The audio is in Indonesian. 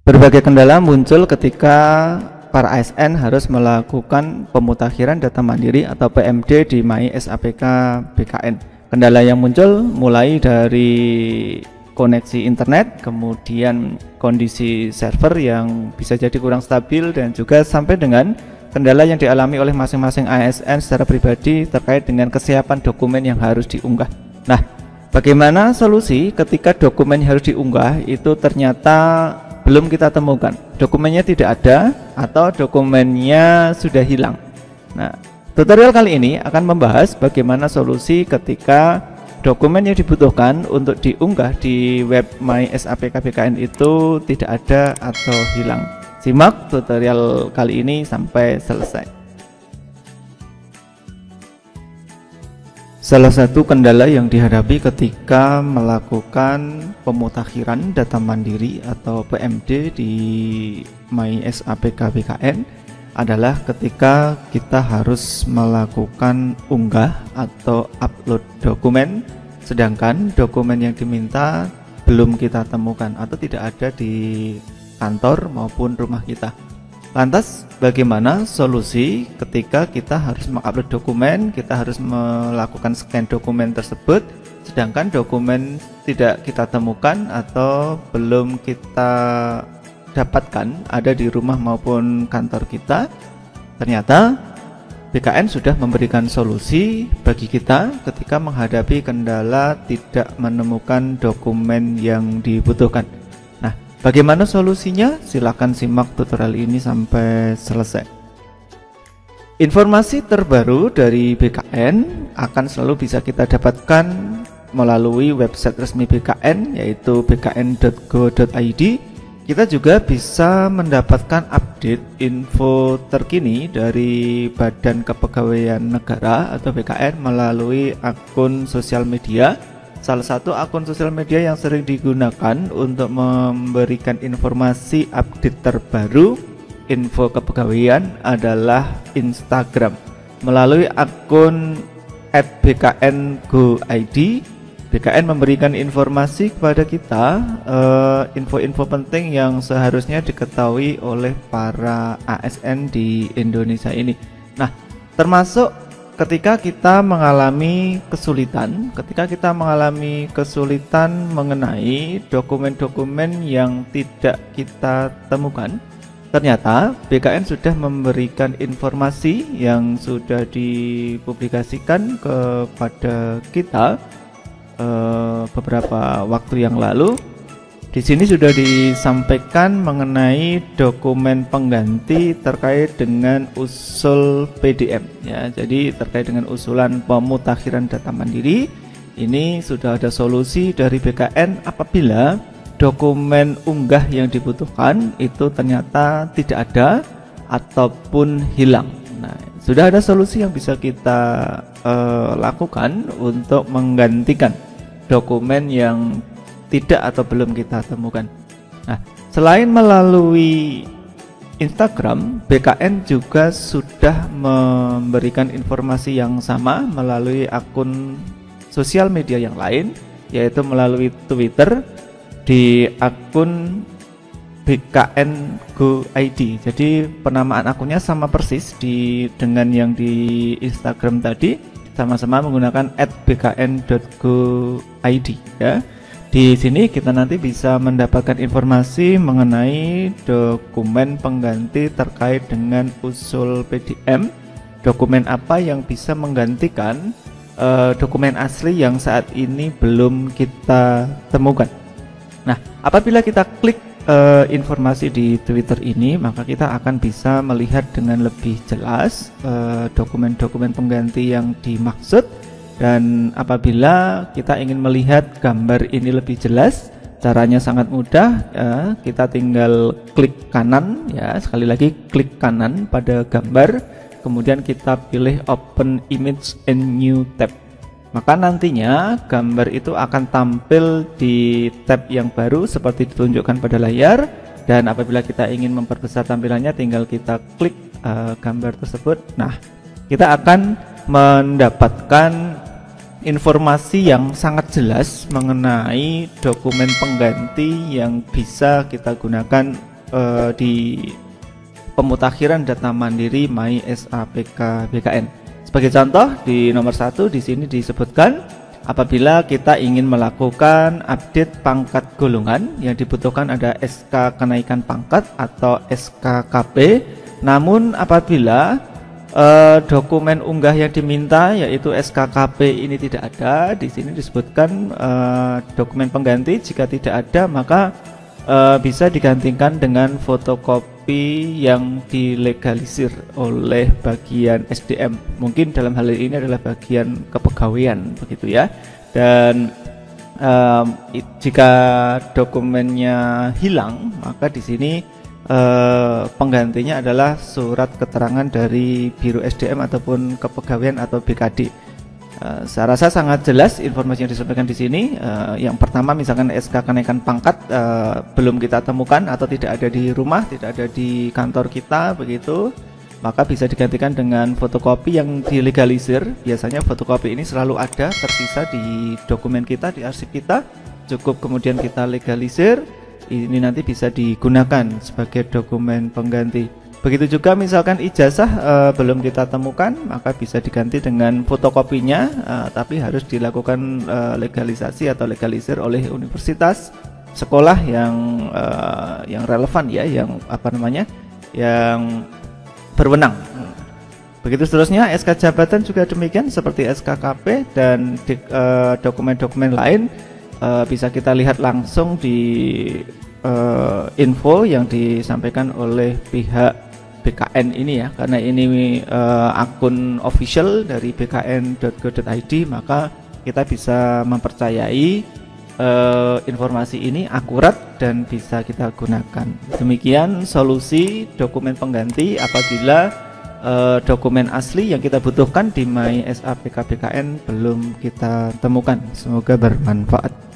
Berbagai kendala muncul ketika para ASN harus melakukan pemutakhiran data mandiri atau PMD di MySAPK BKN. Kendala yang muncul mulai dari koneksi internet, kemudian kondisi server yang bisa jadi kurang stabil, dan juga sampai dengan kendala yang dialami oleh masing-masing ASN secara pribadi terkait dengan kesiapan dokumen yang harus diunggah. Nah, bagaimana solusi ketika dokumen yang harus diunggah itu ternyata belum kita temukan, dokumennya tidak ada atau dokumennya sudah hilang. Nah, tutorial kali ini akan membahas bagaimana solusi ketika dokumen yang dibutuhkan untuk diunggah di web MySAPK BKN itu tidak ada atau hilang. Simak tutorial kali ini sampai selesai. Salah satu kendala yang dihadapi ketika melakukan pemutakhiran data mandiri atau PMD di MySAPK BKN adalah ketika kita harus melakukan unggah atau upload dokumen, sedangkan dokumen yang diminta belum kita temukan atau tidak ada di kantor maupun rumah kita. Lantas bagaimana solusi ketika kita harus mengupload dokumen, kita harus melakukan scan dokumen tersebut, sedangkan dokumen tidak kita temukan atau belum kita dapatkan ada di rumah maupun kantor kita? Ternyata BKN sudah memberikan solusi bagi kita ketika menghadapi kendala tidak menemukan dokumen yang dibutuhkan. Bagaimana solusinya? Silahkan simak tutorial ini sampai selesai. Informasi terbaru dari BKN akan selalu bisa kita dapatkan melalui website resmi BKN, yaitu bkn.go.id. Kita juga bisa mendapatkan update info terkini dari Badan Kepegawaian Negara atau BKN melalui akun sosial media. Salah satu akun sosial media yang sering digunakan untuk memberikan informasi update terbaru info kepegawaian adalah Instagram. Melalui akun @bkn.go.id, BKN memberikan informasi kepada kita info-info penting yang seharusnya diketahui oleh para ASN di Indonesia ini. Nah, termasuk ketika kita mengalami kesulitan mengenai dokumen-dokumen yang tidak kita temukan, ternyata BKN sudah memberikan informasi yang sudah dipublikasikan kepada kita beberapa waktu yang lalu. Di sini sudah disampaikan mengenai dokumen pengganti terkait dengan usul PDM ya. Jadi terkait dengan usulan pemutakhiran data mandiri ini sudah ada solusi dari BKN apabila dokumen unggah yang dibutuhkan itu ternyata tidak ada ataupun hilang. Nah, sudah ada solusi yang bisa kita lakukan untuk menggantikan dokumen yang tidak atau belum kita temukan. Nah, selain melalui Instagram, BKN juga sudah memberikan informasi yang sama melalui akun sosial media yang lain, yaitu melalui Twitter di akun bkn.go.id. Jadi penamaan akunnya sama persis dengan yang di Instagram tadi, sama-sama menggunakan @bkn.go.id ya. Di sini kita nanti bisa mendapatkan informasi mengenai dokumen pengganti terkait dengan usul PDM, dokumen apa yang bisa menggantikan dokumen asli yang saat ini belum kita temukan. Nah, apabila kita klik informasi di Twitter ini, maka kita akan bisa melihat dengan lebih jelas dokumen-dokumen pengganti yang dimaksud. Dan apabila kita ingin melihat gambar ini lebih jelas, caranya sangat mudah ya. Kita tinggal klik kanan ya, sekali lagi klik kanan pada gambar, kemudian kita pilih Open Image in New Tab. Maka nantinya gambar itu akan tampil di tab yang baru seperti ditunjukkan pada layar. Dan apabila kita ingin memperbesar tampilannya, tinggal kita klik gambar tersebut. Nah, kita akan mendapatkan informasi yang sangat jelas mengenai dokumen pengganti yang bisa kita gunakan di pemutakhiran data mandiri MySAPK BKN. Sebagai contoh, di nomor 1 di sini disebutkan apabila kita ingin melakukan update pangkat golongan, yang dibutuhkan ada SK kenaikan pangkat atau SKKP. Namun apabila dokumen unggah yang diminta yaitu SKKP ini tidak ada, di sini disebutkan dokumen pengganti jika tidak ada maka bisa digantikan dengan fotokopi yang dilegalisir oleh bagian SDM. Mungkin dalam hal ini adalah bagian kepegawaian begitu ya. Dan jika dokumennya hilang maka di sini penggantinya adalah surat keterangan dari Biro SDM ataupun Kepegawaian atau BKD. Saya rasa sangat jelas informasi yang disampaikan di sini. Yang pertama, misalkan SK kenaikan pangkat belum kita temukan atau tidak ada di rumah, tidak ada di kantor kita begitu, maka bisa digantikan dengan fotokopi yang dilegalisir. Biasanya fotokopi ini selalu ada tersisa di dokumen kita, di arsip kita. Cukup kemudian kita legalisir, ini nanti bisa digunakan sebagai dokumen pengganti. Begitu juga misalkan ijazah belum kita temukan, maka bisa diganti dengan fotokopinya, tapi harus dilakukan legalisasi atau legalisir oleh universitas, sekolah yang relevan ya, yang yang berwenang. Begitu seterusnya, SK jabatan juga demikian seperti SKKP dan dokumen-dokumen lain bisa kita lihat langsung di info yang disampaikan oleh pihak BKN ini ya, karena ini akun official dari bkn.go.id, maka kita bisa mempercayai informasi ini akurat dan bisa kita gunakan. Demikian solusi dokumen pengganti apabila dokumen asli yang kita butuhkan di MySAPK BKN belum kita temukan. Semoga bermanfaat.